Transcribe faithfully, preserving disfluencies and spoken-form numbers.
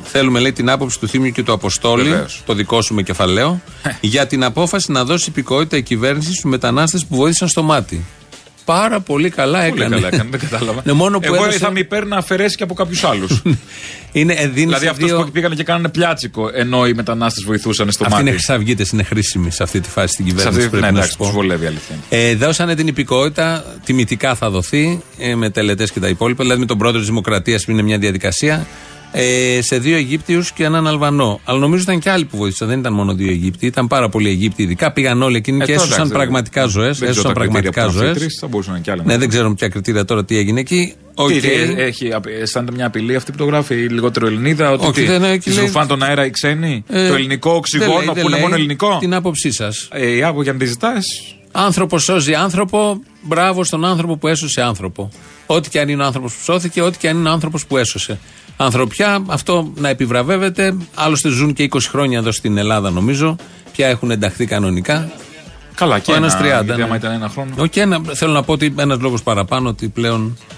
Θέλουμε, λέει, την άποψη του Θήμιου και του Αποστόλη, βεβαίως, το δικό σου με κεφαλαίο, για την απόφαση να δώσει υπηκότητα η κυβέρνηση στους μετανάστες που βοήθησαν στο μάτι. Πάρα πολύ καλά έκανε. Πολύ καλά έκανε, δεν κατάλαβα. Ναι, μόνο που εγώ έδωσε... θα μη υπέρ να αφαιρέσει και από κάποιους άλλους. Είναι, δηλαδή αυτούς δύο... που πήγαν και κάνανε πλιάτσικο ενώ οι μετανάστες βοηθούσαν στο Αυτή μάτι. Αυτοί είναι χρυσαυγίτες, είναι χρήσιμοι σε αυτή τη φάση στην κυβέρνηση. Σε αυτή, ναι, εντάξει, τους βολεύει αλήθεια. Ε, δώσανε την υπηκότητα, τιμητικά θα δοθεί, ε, με τελετές και τα υπόλοιπα. Δηλαδή με τον πρόεδρο της Δημοκρατίας που είναι μια διαδικασία. Ε, σε δύο Αιγύπτιους και έναν Αλβανό. Αλλά νομίζω ήταν και άλλοι που βοήθησαν. Δεν ήταν μόνο δύο Αιγύπτιοι, ήταν πάρα πολλοί Αιγύπτιοι. Ειδικά πήγαν όλοι εκείνοι ε, και έσωσαν εντάξει, πραγματικά ζωές. Έσωσαν πραγματικά ζωές. Ναι, δεν ξέρω με ποια κριτήρια τώρα τι έγινε εκεί. Okay. Τι, έχει, αισθάνεται μια απειλή αυτή που το γράφει, λιγότερο Ελληνίδα, ότι okay, τι, τις ρουφάν τον αέρα οι ξένοι, ε, το ελληνικό οξυγόνο που είναι μόνο ελληνικό. Την άποψή σας. Ε, από για να τη ζητάς. Άνθρωπο σώζει άνθρωπο, μπράβο στον άνθρωπο που έσωσε άνθρωπο. Ό,τι και αν είναι ο άνθρωπος που σώθηκε, ό,τι και αν είναι ο άνθρωπος που έσωσε. Ανθρωπιά, αυτό να επιβραβεύεται. Άλλωστε ζουν και είκοσι χρόνια εδώ στην Ελλάδα, νομίζω. Πια έχουν ενταχθεί κανονικά. Καλά, και ο ένα, ένας τριάντα. Γιατί άμα ήταν ένα χρόνο. Όχι, ένα, θέλω να πω ότι ένας λόγος παραπάνω ότι πλέον